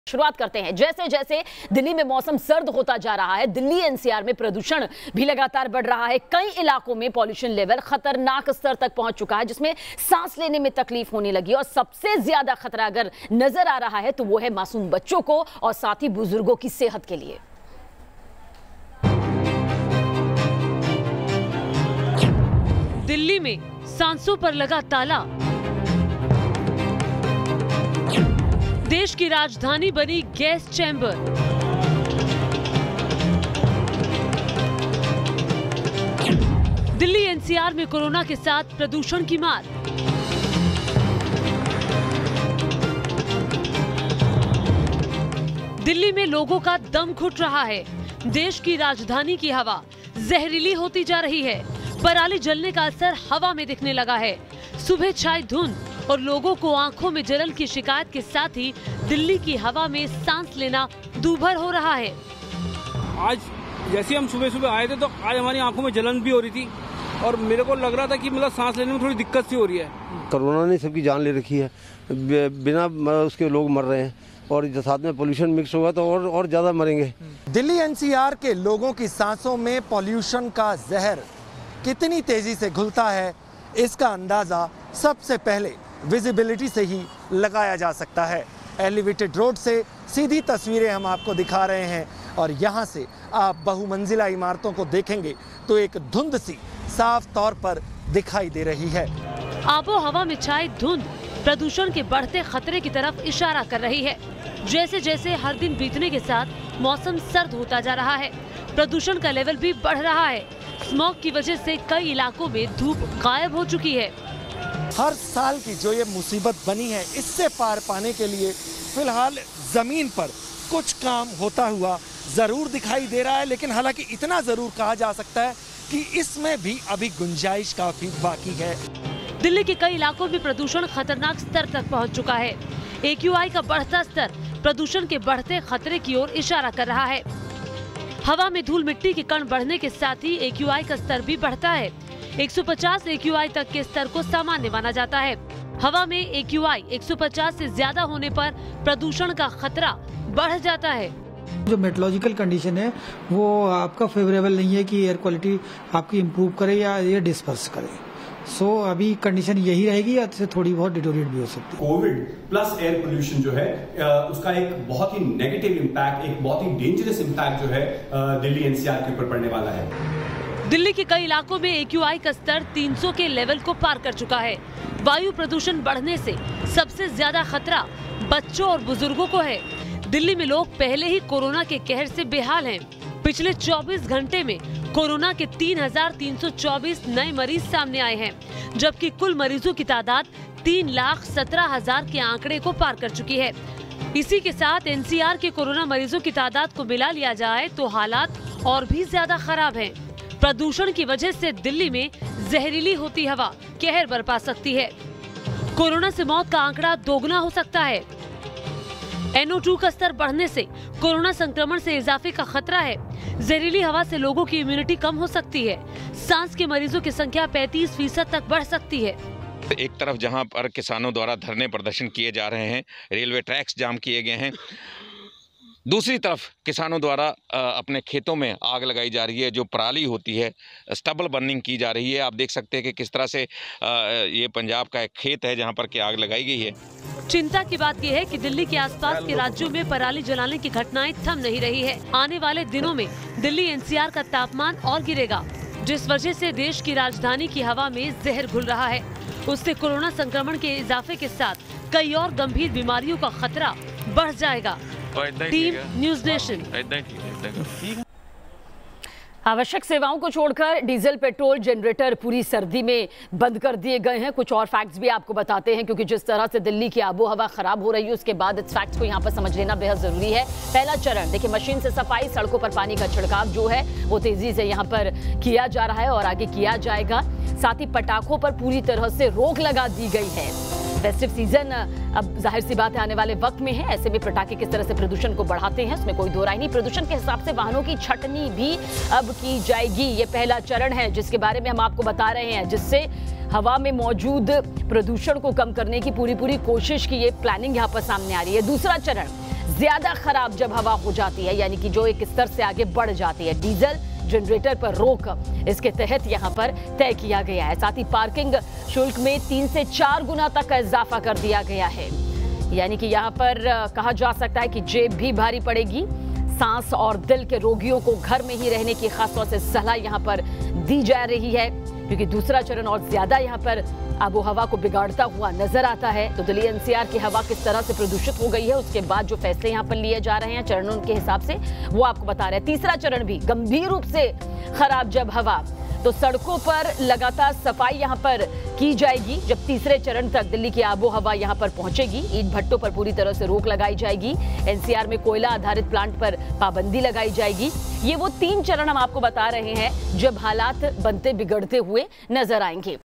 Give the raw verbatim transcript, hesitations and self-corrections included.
शुरुआत करते हैं। जैसे जैसे दिल्ली में मौसम सर्द होता जा रहा है, दिल्ली एनसीआर में प्रदूषण भी लगातार बढ़ रहा है। कई इलाकों में पॉल्यूशन लेवल खतरनाक स्तर तक पहुंच चुका है, जिसमें सांस लेने में तकलीफ होने लगी। और सबसे ज्यादा खतरा अगर नजर आ रहा है तो वो है मासूम बच्चों को और साथ ही बुजुर्गों की सेहत के लिए। दिल्ली में सांसों पर लगा ताला। देश की राजधानी बनी गैस चैम्बर। दिल्ली एनसीआर में कोरोना के साथ प्रदूषण की मार। दिल्ली में लोगों का दम घुट रहा है। देश की राजधानी की हवा जहरीली होती जा रही है। पराली जलने का असर हवा में दिखने लगा है। सुबह छाई धुंध और लोगों को आंखों में जलन की शिकायत के साथ ही दिल्ली की हवा में सांस लेना दूभर हो रहा है। आज जैसे हम सुबह सुबह आए थे तो आज हमारी आंखों में जलन भी हो रही थी और मेरे को लग रहा था कि मतलब सांस लेने में थोड़ी दिक्कत सी हो रही है। कोरोना ने सबकी जान ले रखी है, बिना उसके लोग मर रहे हैं और साथ में पोल्यूशन मिक्स होगा तो और और ज्यादा मरेंगे। दिल्ली एनसीआर के लोगों की सांसों में पोल्यूशन का जहर कितनी तेजी से घुलता है, इसका अंदाजा सबसे पहले विजिबिलिटी से ही लगाया जा सकता है। एलिवेटेड रोड से सीधी तस्वीरें हम आपको दिखा रहे हैं और यहाँ से आप बहुमंजिला इमारतों को देखेंगे तो एक धुंध सी साफ तौर पर दिखाई दे रही है। आबो हवा में छाई धुंध प्रदूषण के बढ़ते खतरे की तरफ इशारा कर रही है। जैसे जैसे हर दिन बीतने के साथ मौसम सर्द होता जा रहा है, प्रदूषण का लेवल भी बढ़ रहा है। स्मॉग की वजह से कई इलाकों में धूप गायब हो चुकी है। हर साल की जो ये मुसीबत बनी है, इससे पार पाने के लिए फिलहाल जमीन पर कुछ काम होता हुआ जरूर दिखाई दे रहा है, लेकिन हालांकि इतना जरूर कहा जा सकता है कि इसमें भी अभी गुंजाइश काफी बाकी है। दिल्ली के कई इलाकों में प्रदूषण खतरनाक स्तर तक पहुंच चुका है। एक्यूआई का बढ़ता स्तर प्रदूषण के बढ़ते खतरे की ओर इशारा कर रहा है। हवा में धूल मिट्टी के कण बढ़ने के साथ ही एक्यूआई का स्तर भी बढ़ता है। एक सौ पचास एक्यूआई तक के स्तर को सामान्य माना जाता है। हवा में एक्यूआई एक सौ पचास से ज्यादा होने पर प्रदूषण का खतरा बढ़ जाता है। जो मेट्रोलॉजिकल कंडीशन है वो आपका फेवरेबल नहीं है कि एयर क्वालिटी आपकी इम्प्रूव करे या ये डिस्पर्स करे। सो so, अभी कंडीशन यही रहेगी या इससे थोड़ी बहुत डिटोरिएट भी हो सकती है। कोविड प्लस एयर पोल्यूशन जो है उसका एक बहुत ही नेगेटिव इम्पैक्ट, एक बहुत ही डेंजरस इम्पैक्ट जो है दिल्ली एनसीआर के ऊपर पड़ने वाला है। दिल्ली के कई इलाकों में एक्यूआई का स्तर तीन सौ के लेवल को पार कर चुका है। वायु प्रदूषण बढ़ने से सबसे ज्यादा खतरा बच्चों और बुजुर्गों को है। दिल्ली में लोग पहले ही कोरोना के कहर से बेहाल हैं। पिछले चौबीस घंटे में कोरोना के तीन हजार तीन सौ चौबीस नए मरीज सामने आए हैं, जबकि कुल मरीजों की तादाद तीन लाख सत्रह हजार के आंकड़े को पार कर चुकी है। इसी के साथ एनसीआर के कोरोना मरीजों की तादाद को मिला लिया जाए तो हालात और भी ज्यादा खराब हैं। प्रदूषण की वजह से दिल्ली में जहरीली होती हवा कहर बरपा सकती है। कोरोना से मौत का आंकड़ा दोगुना हो सकता है। एन ओ टू का स्तर बढ़ने से कोरोना संक्रमण से इजाफे का खतरा है। जहरीली हवा से लोगों की इम्यूनिटी कम हो सकती है। सांस के मरीजों की संख्या पैंतीस फीसद तक बढ़ सकती है। एक तरफ जहां पर किसानों द्वारा धरने प्रदर्शन किए जा रहे हैं, रेलवे ट्रैक्स जाम किए गए हैं, दूसरी तरफ किसानों द्वारा अपने खेतों में आग लगाई जा रही है। जो पराली होती है, स्टबल बर्निंग की जा रही है। आप देख सकते हैं कि किस तरह से ये पंजाब का एक खेत है जहां पर कि आग लगाई गई है। चिंता की बात यह है कि दिल्ली के आसपास के राज्यों में पराली जलाने की घटनाएं थम नहीं रही है। आने वाले दिनों में दिल्ली एनसीआर का तापमान और गिरेगा, जिस वजह से देश की राजधानी की हवा में जहर घुल रहा है। उससे कोरोना संक्रमण के इजाफे के साथ कई और गंभीर बीमारियों का खतरा बढ़ जाएगा। Team news nation. आवश्यक सेवाओं को छोड़कर डीजल, पेट्रोल, जनरेटर पूरी सर्दी में बंद कर दिए गए हैं। कुछ और फैक्ट्स भी आपको बताते हैं, क्योंकि जिस तरह से दिल्ली की आबो हवा खराब हो रही है उसके बाद इस फैक्ट्स को यहाँ पर समझ लेना बेहद जरूरी है। पहला चरण देखिए, मशीन से सफाई, सड़कों पर पानी का छिड़काव जो है वो तेजी से यहाँ पर किया जा रहा है और आगे किया जाएगा। साथ ही पटाखों पर पूरी तरह से रोक लगा दी गई है। फेस्टिव सीजन अब जाहिर सी बात है आने वाले वक्त में है, ऐसे में पटाखे किस तरह से प्रदूषण को बढ़ाते हैं उसमें कोई दो राय नहीं। प्रदूषण के हिसाब से वाहनों की छटनी भी अब की जाएगी। ये पहला चरण है जिसके बारे में हम आपको बता रहे हैं, जिससे हवा में मौजूद प्रदूषण को कम करने की पूरी पूरी कोशिश की ये प्लानिंग यहाँ पर सामने आ रही है। दूसरा चरण ज्यादा खराब जब हवा हो जाती है, यानी कि जो एक स्तर से आगे बढ़ जाती है, डीजल जनरेटर पर रोक इसके तहत यहां पर तय किया गया है। साथ ही पार्किंग शुल्क में तीन से चार गुना तक का इजाफा कर दिया गया है, यानी कि यहां पर कहा जा सकता है कि जेब भी भारी पड़ेगी। सांस और दिल के रोगियों को घर में ही रहने की खासतौर से सलाह यहां पर दी जा रही है, क्योंकि दूसरा चरण और ज्यादा यहां पर आबो हवा को बिगाड़ता हुआ नजर आता है। तो दिल्ली एनसीआर की हवा किस तरह से प्रदूषित हो गई है, उसके बाद जो फैसले यहां पर लिए जा रहे हैं चरणों के हिसाब से, वो आपको बता रहे हैं। तीसरा चरण भी गंभीर रूप से खराब जब हवा, तो सड़कों पर लगातार सफाई यहां पर की जाएगी। जब तीसरे चरण तक दिल्ली की आबो हवा यहां पर पहुंचेगी, ईंट भट्टों पर पूरी तरह से रोक लगाई जाएगी। एनसीआर में कोयला आधारित प्लांट पर पाबंदी लगाई जाएगी। ये वो तीन चरण हम आपको बता रहे हैं जब हालात बनते बिगड़ते हुए नजर आएंगे।